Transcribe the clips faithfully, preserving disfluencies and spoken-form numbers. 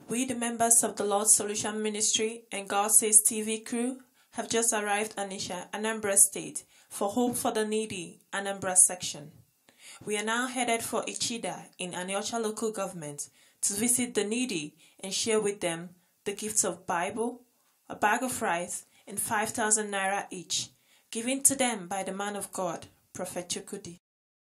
We, the members of the Lord's Solution Ministry and God Says T V crew, have just arrived at Onitsha, Anambra State, for Hope for the Needy, Anambra section. We are now headed for Ichida in Aniocha local government to visit the needy and share with them the gifts of Bible, a bag of rice, and five thousand naira each, given to them by the man of God, Prophet Chukwudi.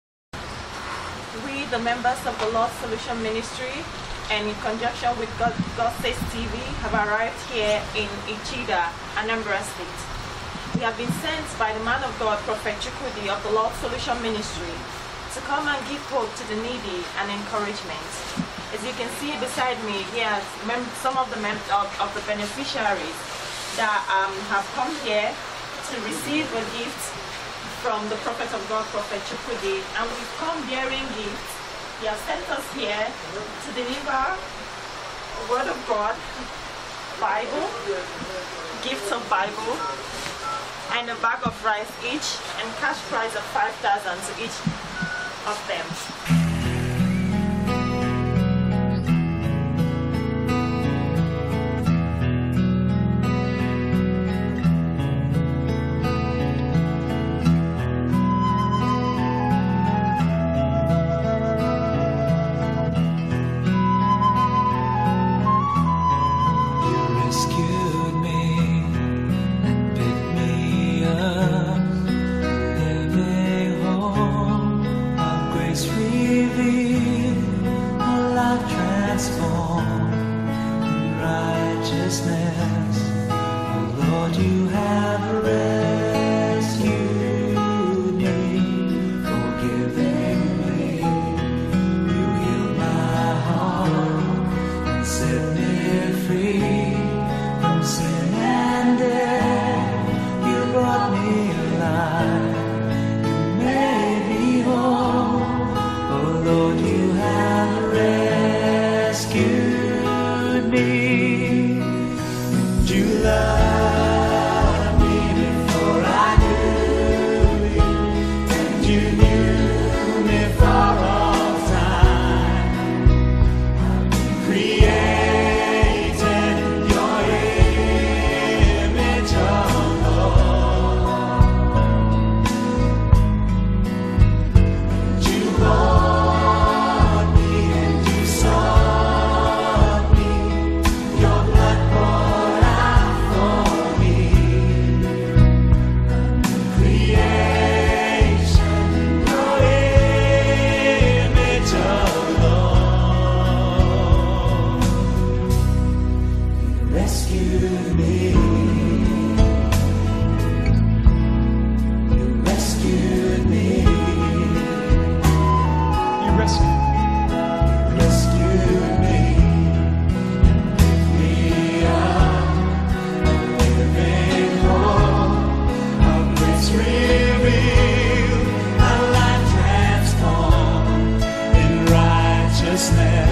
We, the members of the Lord's Solution Ministry, and in conjunction with God, God Says T V, have arrived here in Ichida, Anambra State. We have been sent by the man of God, Prophet Chukwudi of the Lord's Solution Ministry, to come and give hope to the needy and encouragement. As you can see beside me, here are some of the of, of the beneficiaries that um, have come here to receive a gift from the Prophet of God, Prophet Chukwudi, and we've come bearing gifts. He has sent us here to deliver the Word of God, Bible, gifts of Bible, and a bag of rice each, and cash prize of five thousand to each of them. Snare.